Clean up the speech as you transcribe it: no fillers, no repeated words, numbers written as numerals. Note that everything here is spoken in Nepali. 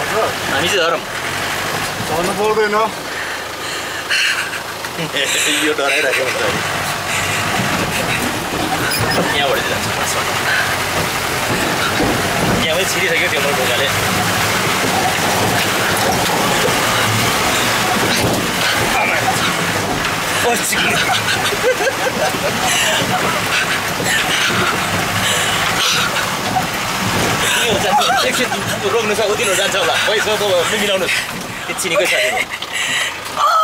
हामी चाहिँ धरम भन्नु पर्दैन यो डराइरहेको हुन्छ यहाँबाट जान्छ यहाँमै छिरिसक्यो त्यो मेरो ढोकाले एकछिन रोक्नु सक्दिनु जान्छ होला पैसा त मिलाउनुहोस् त्यो चिनीकै साथी